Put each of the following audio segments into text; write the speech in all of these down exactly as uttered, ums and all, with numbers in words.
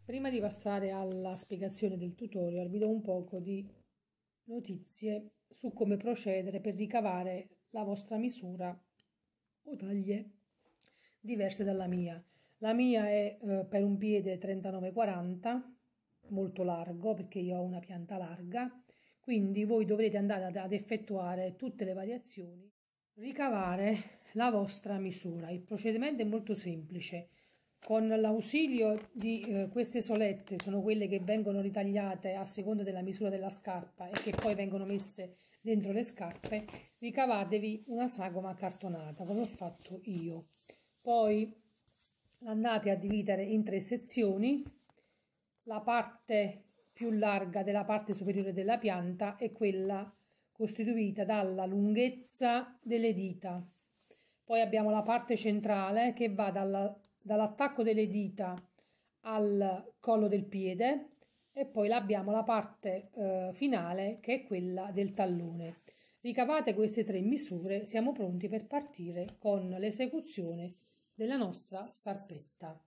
Prima di passare alla spiegazione del tutorial vi do un poco di notizie su come procedere per ricavare la vostra misura o taglie diverse dalla mia. La mia è eh, per un piede trentanove quaranta, molto largo perché io ho una pianta larga, quindi voi dovrete andare ad, ad effettuare tutte le variazioni, ricavare la vostra misura. Il procedimento è molto semplice. Con l'ausilio di eh, queste solette, sono quelle che vengono ritagliate a seconda della misura della scarpa e che poi vengono messe dentro le scarpe, ricavatevi una sagoma cartonata come ho fatto io. Poi andate a dividere in tre sezioni. La parte più larga della parte superiore della pianta è quella costituita dalla lunghezza delle dita. Poi abbiamo la parte centrale che va dalla, dall'attacco delle dita al collo del piede e poi abbiamo la parte eh, finale che è quella del tallone. Ricavate queste tre misure, siamo pronti per partire con l'esecuzione della nostra scarpetta.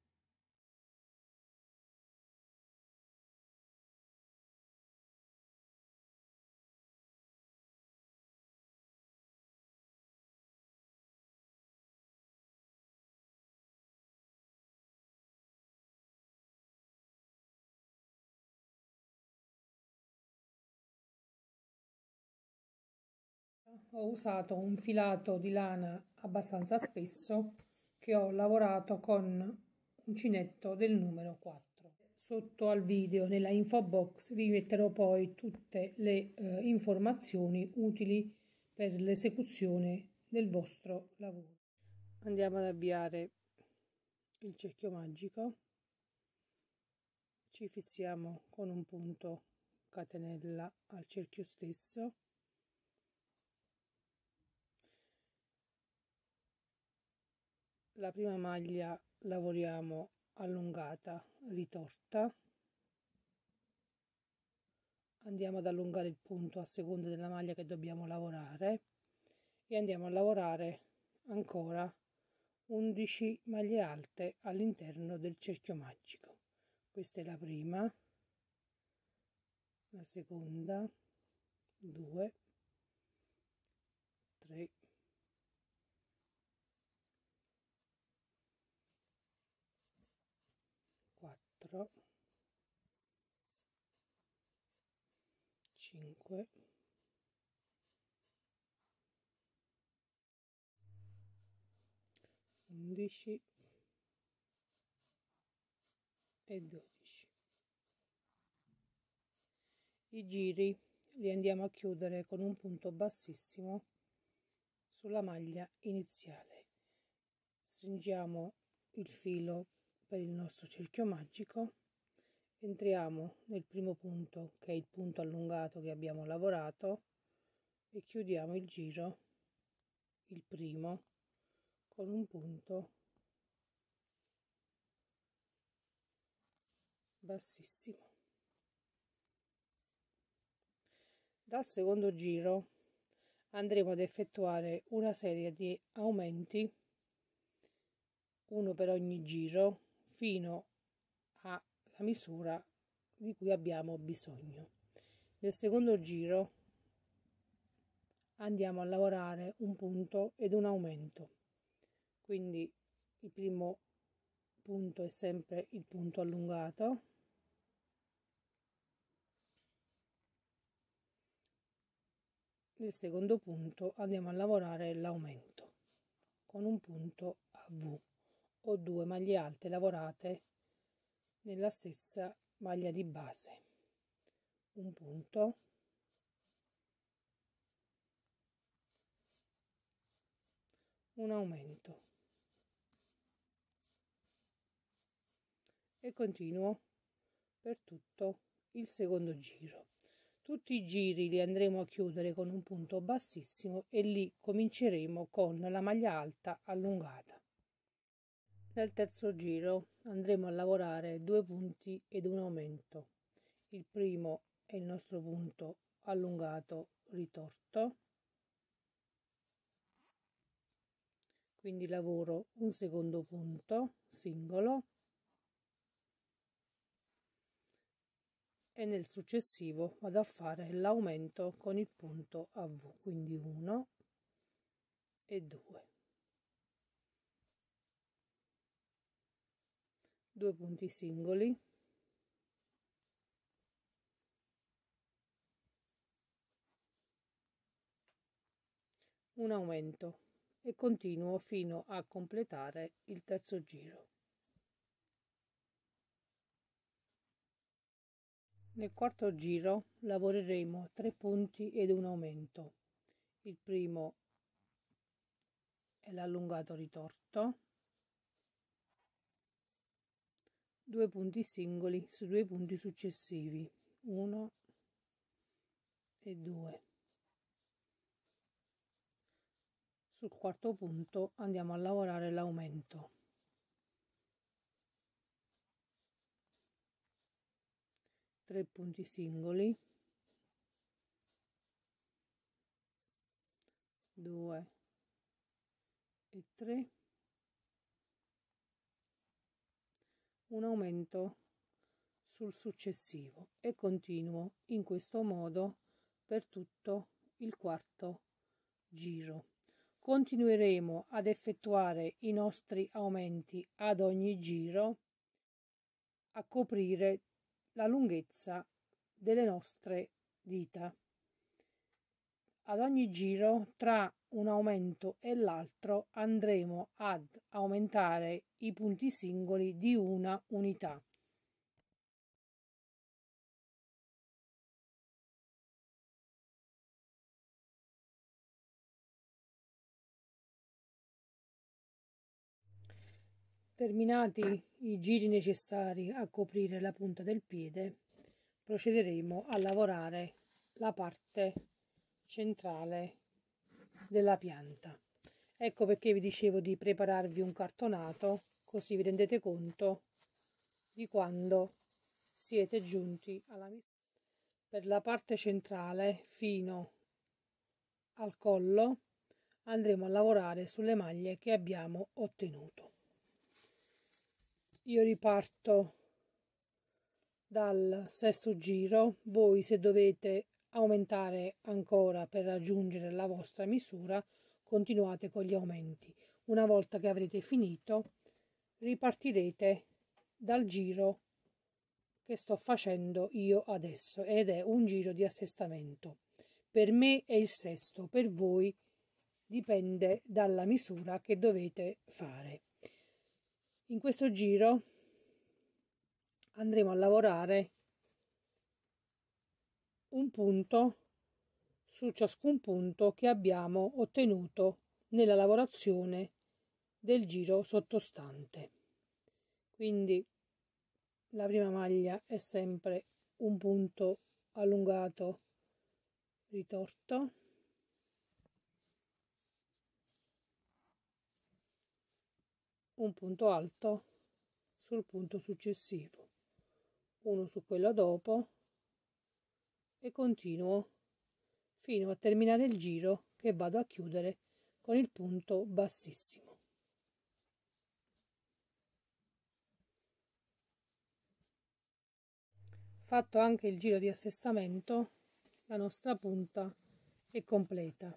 Ho usato un filato di lana abbastanza spesso che ho lavorato con uncinetto del numero quattro. Sotto al video nella info box vi metterò poi tutte le eh, informazioni utili per l'esecuzione del vostro lavoro. Andiamo ad avviare il cerchio magico, ci fissiamo con un punto catenella al cerchio stesso. La prima maglia lavoriamo allungata ritorta, andiamo ad allungare il punto a seconda della maglia che dobbiamo lavorare e andiamo a lavorare ancora undici maglie alte all'interno del cerchio magico. Questa è la prima, la seconda, due, tre, quattro, cinque, undici e dodici. I giri li andiamo a chiudere con un punto bassissimo sulla maglia iniziale. Stringiamo il filo per il nostro cerchio magico, entriamo nel primo punto che è il punto allungato che abbiamo lavorato e chiudiamo il giro, il primo, con un punto bassissimo. Dal secondo giro andremo ad effettuare una serie di aumenti, uno per ogni giro, fino alla misura di cui abbiamo bisogno. Nel secondo giro andiamo a lavorare un punto ed un aumento, quindi il primo punto è sempre il punto allungato, nel secondo punto andiamo a lavorare l'aumento con un punto a V o due maglie alte lavorate nella stessa maglia di base, un punto, un aumento e continuo per tutto il secondo giro. Tutti i giri li andremo a chiudere con un punto bassissimo e lì cominceremo con la maglia alta allungata. Nel terzo giro andremo a lavorare due punti ed un aumento. Il primo è il nostro punto allungato ritorto, quindi lavoro un secondo punto singolo, e nel successivo vado a fare l'aumento con il punto a V, quindi uno e due, due punti singoli, un aumento e continuo fino a completare il terzo giro. Nel quarto giro lavoreremo tre punti ed un aumento. Il primo è l'allungato ritorto, due punti singoli su due punti successivi, uno e due. Sul quarto punto andiamo a lavorare l'aumento. tre punti singoli, due e tre, un aumento sul successivo e continuo in questo modo per tutto il quarto giro. Continueremo ad effettuare i nostri aumenti ad ogni giro a coprire la lunghezza delle nostre dita. Ad ogni giro, tra un aumento e l'altro, andremo ad aumentare i punti singoli di una unità. Terminati i giri necessari a coprire la punta del piede, procederemo a lavorare la parte centrale della pianta. Ecco perché vi dicevo di prepararvi un cartonato, così vi rendete conto di quando siete giunti alla misura. Per la parte centrale fino al collo andremo a lavorare sulle maglie che abbiamo ottenuto. Io riparto dal sesto giro, voi se dovete aumentare ancora per raggiungere la vostra misura continuate con gli aumenti. Una volta che avrete finito ripartirete dal giro che sto facendo io adesso ed è un giro di assestamento. Per me è il sesto, per voi dipende dalla misura che dovete fare. In questo giro andremo a lavorare un punto su ciascun punto che abbiamo ottenuto nella lavorazione del giro sottostante. Quindi la prima maglia è sempre un punto allungato ritorto, un punto alto sul punto successivo, uno su quello dopo e continuo fino a terminare il giro che vado a chiudere con il punto bassissimo. Fatto anche il giro di assestamento, la nostra punta è completa.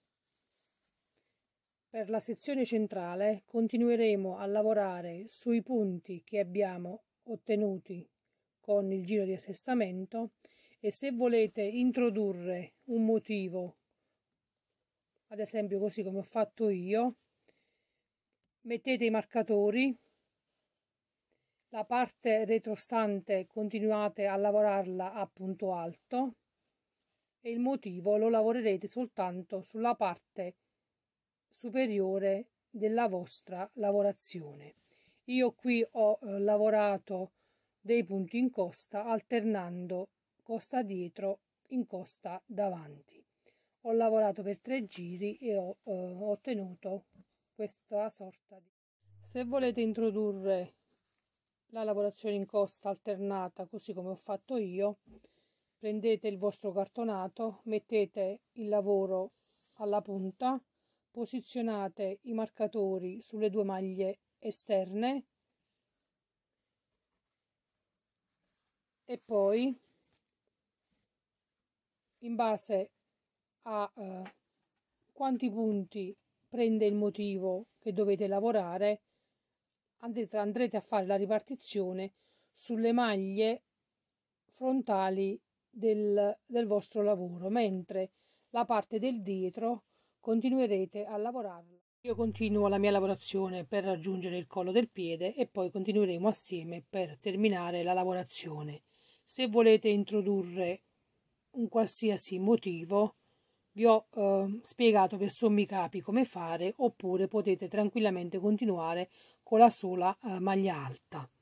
Per la sezione centrale continueremo a lavorare sui punti che abbiamo ottenuti con il giro di assestamento e se volete introdurre un motivo, ad esempio così come ho fatto io, mettete i marcatori, la parte retrostante continuate a lavorarla a punto alto e il motivo lo lavorerete soltanto sulla parte superiore della vostra lavorazione. Io qui ho eh, lavorato dei punti in costa alternando costa dietro in costa davanti. Ho lavorato per tre giri e ho eh, ottenuto questa sorta di... Se volete introdurre la lavorazione in costa alternata così come ho fatto io, prendete il vostro cartonato, mettete il lavoro alla punta, posizionate i marcatori sulle due maglie esterne e poi in base a eh, quanti punti prende il motivo che dovete lavorare, andrete, andrete a fare la ripartizione sulle maglie frontali del, del vostro lavoro, mentre la parte del dietro continuerete a lavorarla. Io continuo la mia lavorazione per raggiungere il collo del piede e poi continueremo assieme per terminare la lavorazione. Se volete introdurre un qualsiasi motivo, vi ho eh, spiegato per sommi capi come fare, oppure potete tranquillamente continuare con la sola eh, maglia alta.